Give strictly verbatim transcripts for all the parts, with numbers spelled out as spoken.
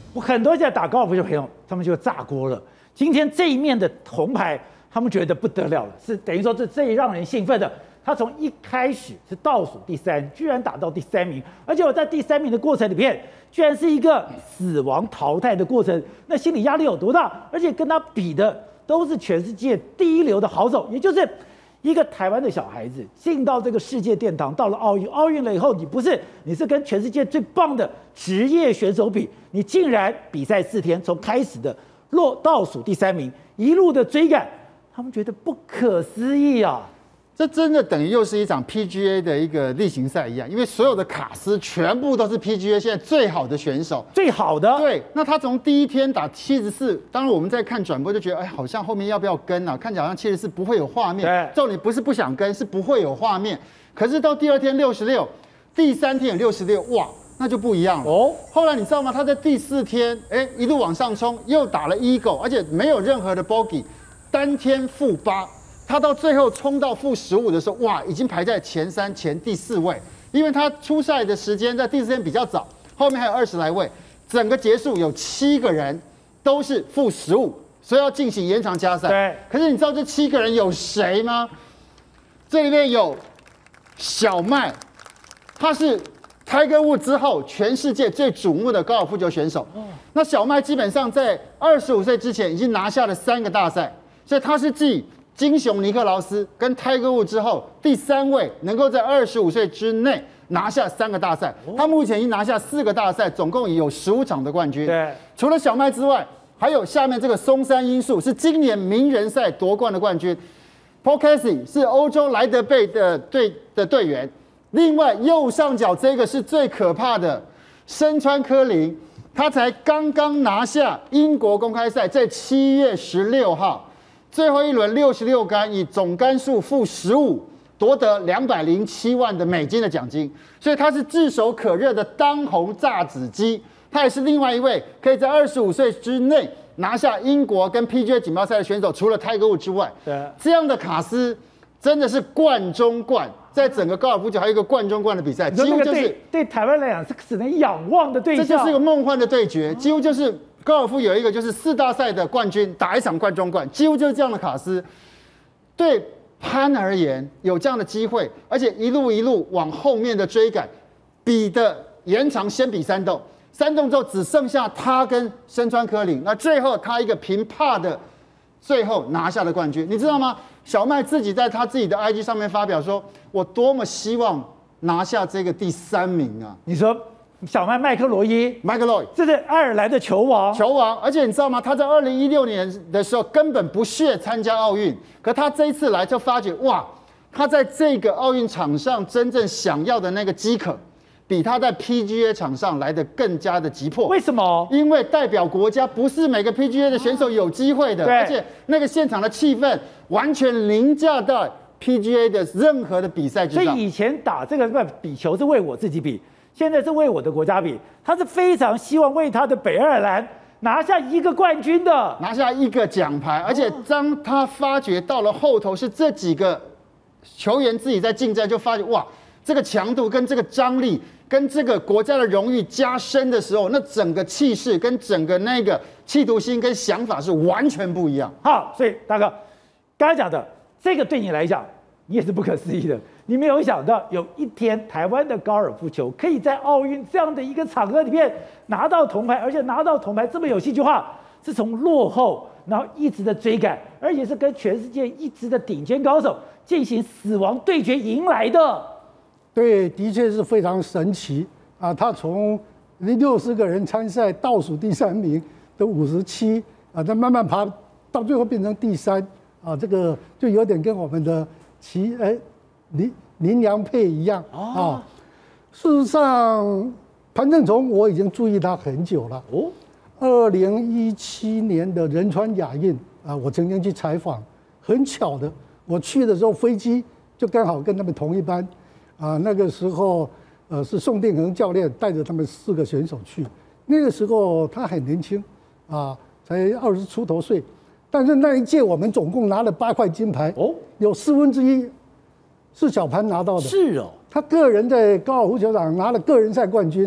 我很多现在打高尔夫球的朋友，他们就炸锅了。今天这一面的铜牌，他们觉得不得了了，是等于说这最让人兴奋的。他从一开始是倒数第三，居然打到第三名，而且我在第三名的过程里面，居然是一个死亡淘汰的过程，那心理压力有多大？而且跟他比的都是全世界第一流的好手，也就是一个台湾的小孩子进到这个世界殿堂，到了奥运，奥运了以后，你不是你是跟全世界最棒的职业选手比，你竟然比赛四天，从开始的落倒数第三名，一路的追赶，他们觉得不可思议啊！ 这真的等于又是一场 P G A 的一个例行赛一样，因为所有的卡司全部都是 P G A 现在最好的选手， 最好的。 对，那他从第一天打七十四，当然我们在看转播就觉得，哎，好像后面要不要跟啊？看起来好像七十四不会有画面。重点不是不想跟，是不会有画面。可是到第二天六十六，第三天也六十六，哇，那就不一样了。哦，后来你知道吗？他在第四天，哎，一路往上冲，又打了 Eagle， 而且没有任何的 bogey， 单天负八。他到最后冲到负十五的时候，哇，已经排在前三前第四位，因为他出赛的时间在第四天比较早，后面还有二十来位，整个结束有七个人都是负十五，所以要进行延长加赛。 对， 可是你知道这七个人有谁吗？这里面有小麦，他是 Tiger Woods 之后全世界最瞩目的高尔夫球选手。那小麦基本上在二十五岁之前已经拿下了三个大赛，所以他是继金熊尼克劳斯跟 Tiger Woods 之后第三位能够在二十五岁之内拿下三个大赛。他目前已经拿下四个大赛，总共有十五场的冠军。 对， 除了小麦之外，还有下面这个松山英树是今年名人赛夺冠的冠军 ，Paul Casey 是欧洲莱德贝的队的队员。另外右上角这个是最可怕的深川科林，他才刚刚拿下英国公开赛，在七月十六号。最后一轮六十六杆，以总杆数负十五夺得两百零七万的美金的奖金，所以他是炙手可热的当红炸子鸡。他也是另外一位可以在二十五岁之内拿下英国跟 P G A 锦标赛的选手，除了 Tiger Woods 之外，对，这样的卡司真的是冠中冠，在整个高尔夫球还有一个冠中冠的比赛，几乎就是对, 对台湾来讲是只能仰望的对象， 这就是一个梦幻的对决，几乎就是。高尔夫有一个就是四大赛的冠军打一场冠中冠，几乎就是这样的卡司。对潘而言，有这样的机会，而且一路一路往后面的追赶，比的延长先比三洞，三洞之后只剩下他跟深川科林，那最后他一个平帕的，最后拿下了冠军。你知道吗？小麦自己在他自己的 I G 上面发表说：“我多么希望拿下这个第三名啊！” 你说。小麦麦克罗伊 ，Michael Lloyd， 这是爱尔兰的球王， 球王。而且你知道吗？他在二零一六年的时候根本不屑参加奥运，可他这一次来就发觉，哇，他在这个奥运场上真正想要的那个饥渴，比他在 P G A 场上来的更加的急迫。 为什么？ 因为代表国家不是每个 P G A 的选手有机会的，而且那个现场的气氛完全凌驾到 P G A 的任何的比赛之上。 所以以前打这个比球是为我自己比。现在是为我的国家比，他是非常希望为他的北爱尔兰拿下一个冠军的， 拿下一个奖牌。而且当他发觉到了后头是这几个球员自己在竞争，就发觉哇，这个强度跟这个张力跟这个国家的荣誉加深的时候，那整个气势跟整个那个企图心跟想法是完全不一样。 好，所以大哥刚才讲的这个对你来讲，你也是不可思议的。你没有想到有一天台湾的高尔夫球可以在奥运这样的一个场合里面拿到铜牌，而且拿到铜牌这么有戏剧化，是从落后然后一直的追赶，而且是跟全世界一直的顶尖高手进行死亡对决赢来的。 对，的确是非常神奇啊！他从六十个人参赛倒数第三名的五十七啊，他慢慢爬到最后变成第三啊，这个就有点跟我们的齐哎。林林良配一样啊，事实上，潘正从我已经注意他很久了。哦，二零一七年的仁川亚运啊，我曾经去采访，很巧的，我去的时候飞机就刚好跟他们同一班，啊，那个时候呃是宋定恒教练带着他们四个选手去，那个时候他很年轻啊，才二十出头岁，但是那一届我们总共拿了八块金牌，哦，有四分之一。是小潘拿到的， 是哦， 他个人在高尔夫球场拿了个人赛冠军，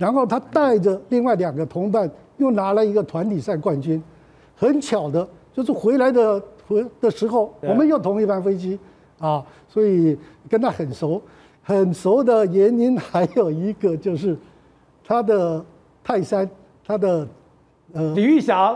然后他带着另外两个同伴又拿了一个团体赛冠军。很巧的，就是回来的回的时候，我们又同一班飞机啊，所以跟他很熟。很熟的原因还有一个就是他的泰山，他的呃李玉祥，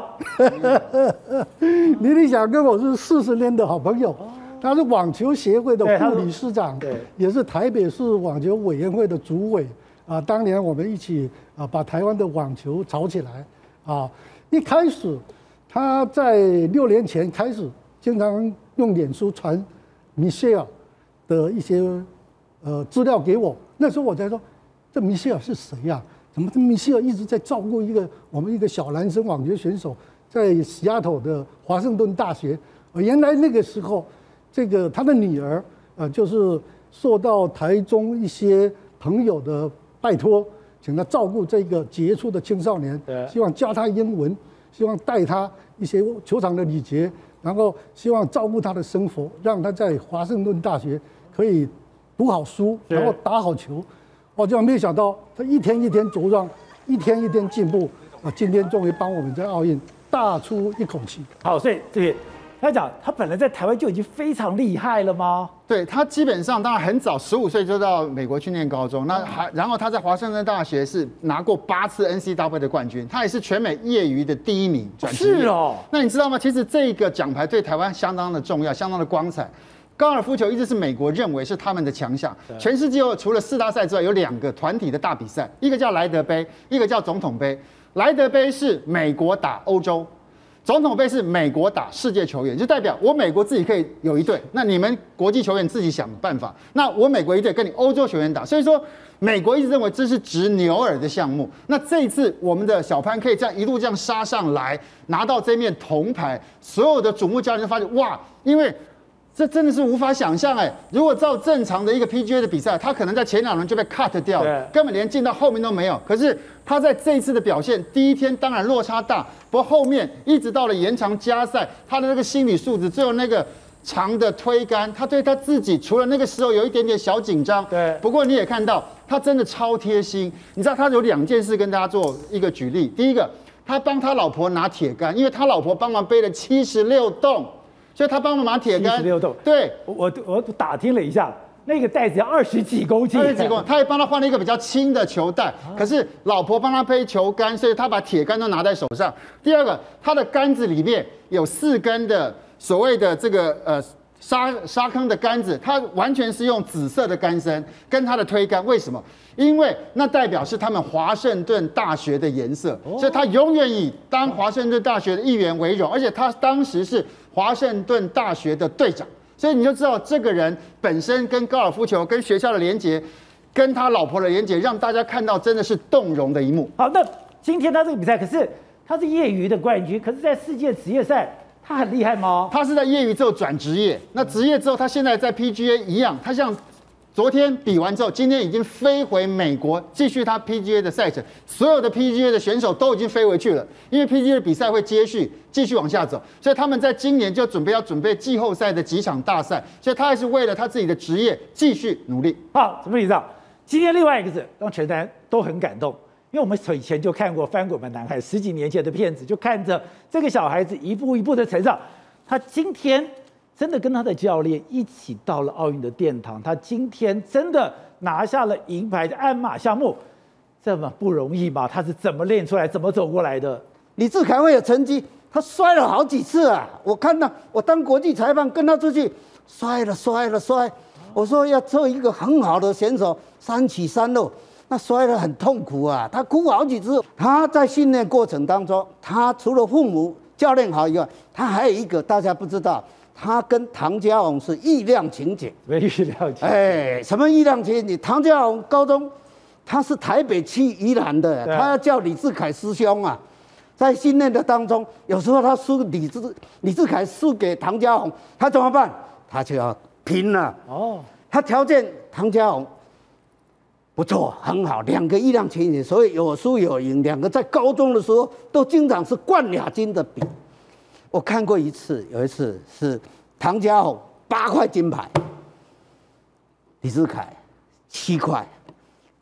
李玉祥跟我是四十年的好朋友。他是网球协会的副理事长，也是台北市网球委员会的主委啊。当年我们一起啊把台湾的网球炒起来啊。一开始他在六年前开始经常用脸书传米歇尔的一些呃资料给我，那时候我才说这米歇尔是谁呀、啊？怎么这米歇尔一直在照顾一个我们一个小男生网球选手，在西雅图的华盛顿大学。原来那个时候。这个他的女儿，呃，就是受到台中一些朋友的拜托，请他照顾这个杰出的青少年，希望教他英文，希望带他一些球场的礼节，然后希望照顾他的生活，让他在华盛顿大学可以读好书，然后打好球。我就没想到他一天一天茁壮，一天一天进步，啊，今天终于帮我们在奥运大出一口气。 好，所以这个。他讲，他本来在台湾就已经非常厉害了吗？ 对他基本上当然很早，十五岁就到美国去念高中，那还然后他在华盛顿大学是拿过八次 N C double 的冠军，他也是全美业余的第一名转职业。 是哦， 那你知道吗？其实这个奖牌对台湾相当的重要，相当的光彩。高尔夫球一直是美国认为是他们的强项，全世界除了四大赛之外，有两个团体的大比赛，一个叫莱德杯，一个叫总统杯。莱德杯是美国打欧洲。总统杯是美国打世界球员，就代表我美国自己可以有一队，那你们国际球员自己想办法。那我美国一队跟你欧洲球员打，所以说美国一直认为这是值牛耳的项目。那这一次我们的小潘可以这样一路这样杀上来，拿到这面铜牌，所有的瞩目焦点就发现哇，因为这真的是无法想象哎！如果照正常的一个 P G A 的比赛，他可能在前两轮就被 cut 掉了，根本连进到后面都没有。可是他在这一次的表现，第一天当然落差大，不过后面一直到了延长加赛，他的那个心理素质，最后那个长的推杆，他对他自己除了那个时候有一点点小紧张，对。不过你也看到他真的超贴心。你知道他有两件事跟大家做一个举例，第一个，他帮他老婆拿铁杆，因为他老婆帮忙背了七十六洞。所以他帮忙拿铁杆， 七十六洞， 对， 我我打听了一下，那个袋子要二十几公斤， 二十几公斤，他还帮他换了一个比较轻的球袋，可是老婆帮他背球杆，所以他把铁杆都拿在手上。第二个，他的杆子里面有四根的所谓的这个呃沙沙坑的杆子，它完全是用紫色的杆身跟他的推杆，为什么？因为那代表是他们华盛顿大学的颜色，所以他永远以当华盛顿大学的一员为荣，而且他当时是华盛顿大学的队长，所以你就知道这个人本身跟高尔夫球、跟学校的连结，跟他老婆的连结，让大家看到真的是动容的一幕。 好，那今天他这个比赛，可是他是业余的冠军，可是在世界职业赛，他很厉害吗？ 他是在业余之后转职业，那职业之后，他现在在 P G A 一样，他像。昨天比完之后，今天已经飞回美国，继续他 P G A 的赛程。所有的 P G A 的选手都已经飞回去了，因为 P G A 的比赛会接续，继续往下走，所以他们在今年就准备要准备季后赛的几场大赛，所以他还是为了他自己的职业继续努力。 好，怎么理事长？今天另外一个是让全台都很感动，因为我们以前就看过《翻滚吧，男孩》十几年前的片子，就看着这个小孩子一步一步的成长，他今天。真的跟他的教练一起到了奥运的殿堂，他今天真的拿下了银牌的鞍马项目，这么不容易吗？他是怎么练出来，怎么走过来的？ 李志凯会有成绩，他摔了好几次啊！我看到我当国际裁判跟他出去，摔了摔了摔，我说要做一个很好的选手，三起三落，那摔得很痛苦啊，他哭好几次。他在训练过程当中，他除了父母教练好以外，他还有一个大家不知道。他跟唐家宏是意量情节， 没意料情节。 哎，什么意量情节？唐家宏高中，他是台北区宜兰的，他要叫李志凯师兄啊。在训练的当中，有时候他输李志李志凯输给唐家宏，他怎么办？他就要拼了。哦，他条件唐家宏不错，很好，两个意量情节，所以有输有赢。两个在高中的时候都经常是冠亚军的比。我看过一次，有一次是唐家宏八块金牌，李志凯七块，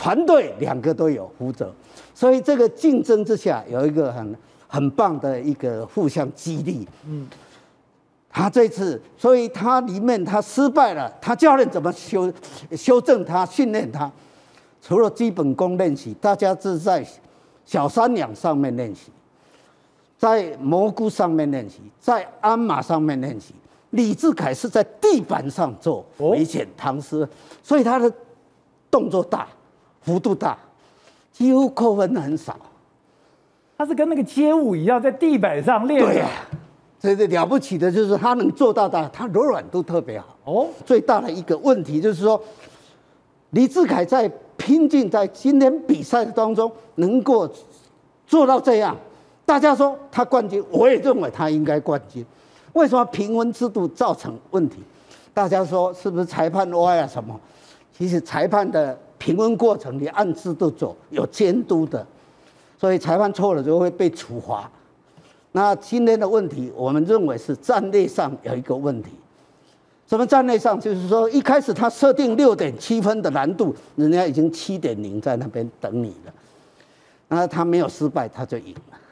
团队两个都有负责，所以这个竞争之下有一个很很棒的一个互相激励。嗯，他这次，所以他里面他失败了，他教练怎么修修正他、训练他？除了基本功练习，大家是在小山羊上面练习，在蘑菇上面练习，在鞍马上面练习。李志凯是在地板上做危险唐诗，所以他的动作大，幅度大，几乎扣分很少。 他是跟那个街舞一样，在地板上练。 对呀、啊，这个了不起的就是他能做到的，他柔软度特别好。哦，最大的一个问题就是说，李志凯在拼劲，在今天比赛当中能够做到这样，大家说他冠军，我也认为他应该冠军。为什么评分制度造成问题？大家说是不是裁判歪啊什么？其实裁判的评分过程你按制度走，有监督的，所以裁判错了就会被处罚。那今天的问题，我们认为是战略上有一个问题。什么战略上？就是说一开始他设定六点七分的难度，人家已经七点零在那边等你了，那他没有失败，他就赢了。